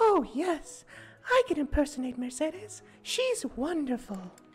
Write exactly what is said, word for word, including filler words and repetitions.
Oh, yes, I can impersonate Mercedes. She's wonderful.